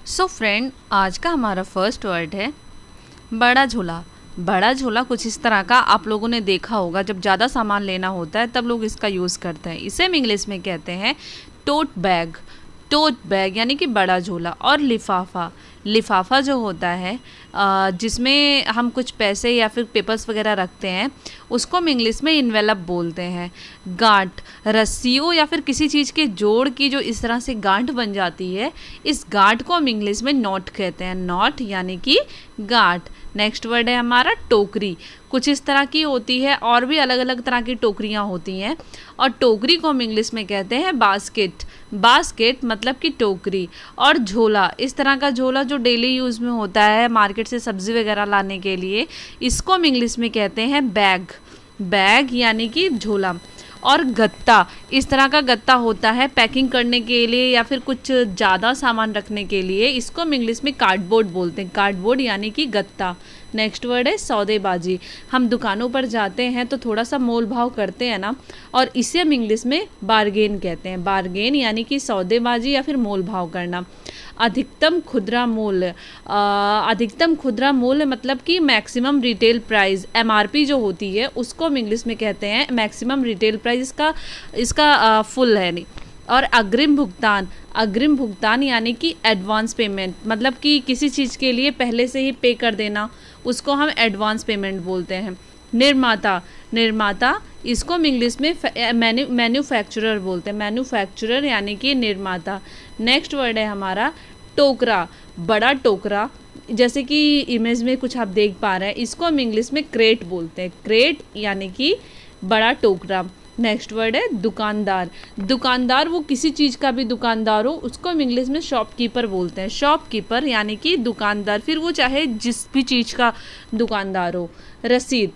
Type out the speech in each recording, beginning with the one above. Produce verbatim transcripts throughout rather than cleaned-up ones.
So friend, आज का हमारा फर्स्ट वर्ड है बड़ा झोला। बड़ा झोला कुछ इस तरह का आप लोगों ने देखा होगा, जब ज़्यादा सामान लेना होता है तब लोग इसका यूज़ करते हैं। इसे हम इंग्लिश में कहते हैं टोट बैग। टोट बैग यानी कि बड़ा झोला। और लिफाफा, लिफाफा जो होता है जिसमें हम कुछ पैसे या फिर पेपर्स वगैरह रखते हैं, उसको हम इंग्लिश में इन्वेलप बोलते हैं। गांठ, रस्सियों या फिर किसी चीज़ के जोड़ की जो इस तरह से गांठ बन जाती है, इस गांठ को हम इंग्लिश में नॉट कहते हैं। नॉट यानी कि गांठ। नेक्स्ट वर्ड है हमारा टोकरी। कुछ इस तरह की होती है, और भी अलग अलग तरह की टोकरियाँ होती हैं, और टोकरी को हम इंग्लिश में कहते हैं बास्केट। बास्केट मतलब कि टोकरी। और झोला, इस तरह का झोला जो डेली यूज़ में होता है मार्केट से सब्ज़ी वगैरह लाने के लिए, इसको हम इंग्लिश में कहते हैं बैग। बैग यानी कि झोला। और गत्ता, इस तरह का गत्ता होता है पैकिंग करने के लिए या फिर कुछ ज़्यादा सामान रखने के लिए, इसको हम इंग्लिश में कार्डबोर्ड बोलते हैं। कार्डबोर्ड यानी कि गत्ता। नेक्स्ट वर्ड है सौदेबाजी। हम दुकानों पर जाते हैं तो थोड़ा सा मोल भाव करते हैं ना, और इसे हम इंग्लिश में बार्गेन कहते हैं। बार्गेन यानी कि सौदेबाजी या फिर मोल भाव करना। अधिकतम खुदरा मूल्य, अधिकतम खुदरा मूल्य मतलब कि मैक्सिमम रिटेल प्राइस, एमआरपी जो होती है उसको हम इंग्लिश में कहते हैं मैक्सिमम रिटेल प्राइस। इसका इसका फुल है नहीं। और अग्रिम भुगतान, अग्रिम भुगतान यानी कि एडवांस पेमेंट, मतलब कि किसी चीज़ के लिए पहले से ही पे कर देना, उसको हम एडवांस पेमेंट बोलते हैं। निर्माता, निर्माता इसको हम इंग्लिश में मैन्यू मैन्युफैक्चरर बोलते हैं। मैन्युफैक्चरर यानी कि निर्माता। नेक्स्ट वर्ड है हमारा टोकरा। बड़ा टोकरा, जैसे कि इमेज में कुछ आप देख पा रहे हैं, इसको हम इंग्लिश में क्रेट बोलते हैं। क्रेट यानी कि बड़ा टोकरा। नेक्स्ट वर्ड है दुकानदार। दुकानदार वो किसी चीज़ का भी दुकानदार हो, उसको हम इंग्लिश में शॉपकीपर बोलते हैं। शॉपकीपर यानी कि दुकानदार, फिर वो चाहे जिस भी चीज़ का दुकानदार हो। रसीद,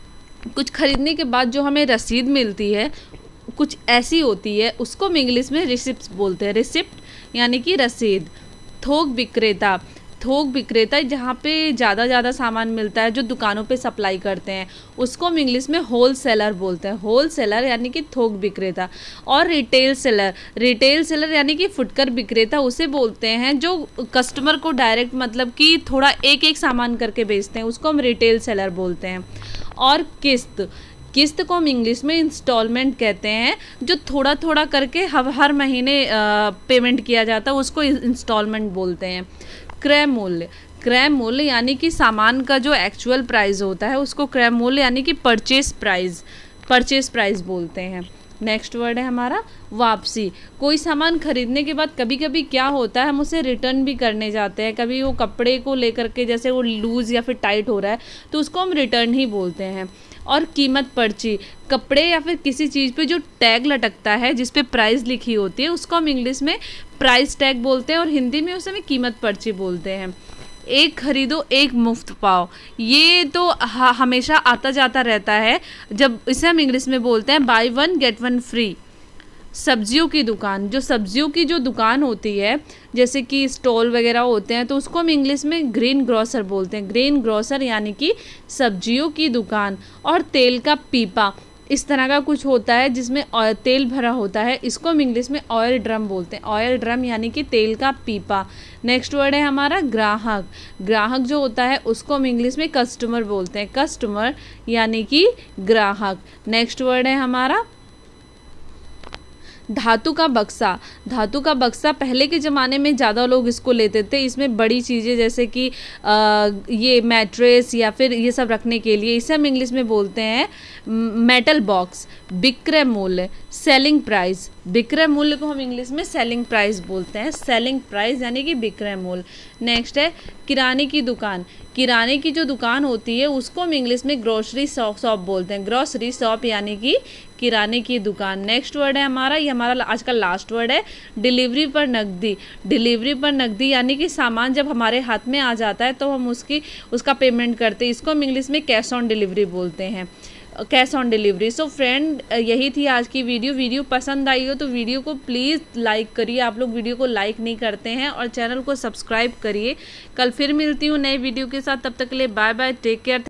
कुछ खरीदने के बाद जो हमें रसीद मिलती है कुछ ऐसी होती है, उसको हम इंग्लिश में रिसिप्ट बोलते हैं। रिसिप्ट यानी कि रसीद। थोक विक्रेता, थोक विक्रेता जहाँ पे ज़्यादा ज़्यादा सामान मिलता है, जो दुकानों पे सप्लाई करते हैं, उसको हम इंग्लिश में होल सेलर बोलते हैं। होल सेलर यानी कि थोक विक्रेता। और रिटेल सेलर, रिटेल सेलर यानी कि फुटकर विक्रेता उसे बोलते हैं जो कस्टमर को डायरेक्ट मतलब कि थोड़ा एक एक सामान करके बेचते हैं, उसको हम रिटेल सेलर बोलते हैं। और किस्त, किस्त को हम इंग्लिश में इंस्टॉलमेंट कहते हैं, जो थोड़ा थोड़ा करके हर हर महीने पेमेंट किया जाता है, उसको इंस्टॉलमेंट बोलते हैं। क्रय मूल्य, क्रय मूल्य यानी कि सामान का जो एक्चुअल प्राइस होता है उसको क्रय मूल्य यानी कि परचेस प्राइस, परचेस प्राइस बोलते हैं। नेक्स्ट वर्ड है हमारा वापसी। कोई सामान खरीदने के बाद कभी कभी क्या होता है, हम उसे रिटर्न भी करने जाते हैं। कभी वो कपड़े को लेकर के जैसे वो लूज़ या फिर टाइट हो रहा है तो उसको हम रिटर्न ही बोलते हैं। और कीमत पर्ची, कपड़े या फिर किसी चीज़ पे जो टैग लटकता है जिस पे प्राइस लिखी होती है, उसको हम इंग्लिश में प्राइस टैग बोलते हैं, और हिंदी में उसे हम कीमत पर्ची बोलते हैं। एक खरीदो एक मुफ्त पाओ, ये तो हमेशा आता जाता रहता है, जब इसे हम इंग्लिश में बोलते हैं buy one get one free. सब्जियों की दुकान, जो सब्जियों की जो दुकान होती है जैसे कि स्टॉल वगैरह होते हैं, तो उसको हम इंग्लिश में ग्रीन ग्रोसर बोलते हैं। ग्रीन ग्रोसर यानी कि सब्जियों की दुकान। और तेल का पीपा, इस तरह का कुछ होता है जिसमें तेल भरा होता है, इसको हम इंग्लिश में ऑयल ड्रम बोलते हैं। ऑयल ड्रम यानी कि तेल का पीपा। नेक्स्ट वर्ड है हमारा ग्राहक। ग्राहक जो होता है उसको हम इंग्लिश में कस्टमर बोलते हैं। कस्टमर यानी कि ग्राहक। नेक्स्ट वर्ड है हमारा धातु का बक्सा। धातु का बक्सा पहले के ज़माने में ज़्यादा लोग इसको लेते थे। इसमें बड़ी चीज़ें जैसे कि आ, ये मैट्रेस या फिर ये सब रखने के लिए, इसे हम इंग्लिश में बोलते हैं मेटल बॉक्स। विक्रय मूल्य, सेलिंग प्राइस। विक्रय मूल्य को हम इंग्लिश में सेलिंग प्राइस बोलते हैं। सेलिंग प्राइस यानी कि विक्रय मूल्य। नेक्स्ट है किराने की दुकान। किराने की जो दुकान होती है उसको हम इंग्लिश में ग्रोसरी शॉप शॉप बोलते हैं। ग्रोसरी शॉप यानी कि किराने की दुकान। नेक्स्ट वर्ड है हमारा, ये हमारा आज का लास्ट वर्ड है, डिलीवरी पर नकदी। डिलीवरी पर नकदी यानी कि सामान जब हमारे हाथ में आ जाता है तो हम उसकी उसका पेमेंट करते हैं, इसको हम इंग्लिश में कैश ऑन डिलीवरी बोलते हैं। Cash on delivery. So friend, यही थी आज की वीडियो। वीडियो पसंद आई हो तो वीडियो को प्लीज़ लाइक करिए। आप लोग वीडियो को लाइक नहीं करते हैं, और चैनल को सब्सक्राइब करिए। कल फिर मिलती हूँ नए वीडियो के साथ, तब तक के लिए बाय बाय, टेक केयर।